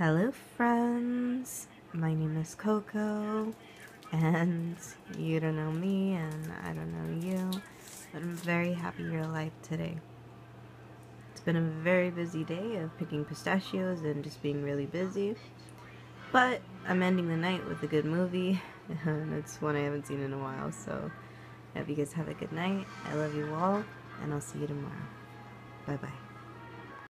Hello friends, my name is Coco, and you don't know me and I don't know you, but I'm very happy you're alive today. It's been a very busy day of picking pistachios and just being really busy, but I'm ending the night with a good movie, and it's one I haven't seen in a while, so I hope you guys have a good night. I love you all, and I'll see you tomorrow. Bye bye.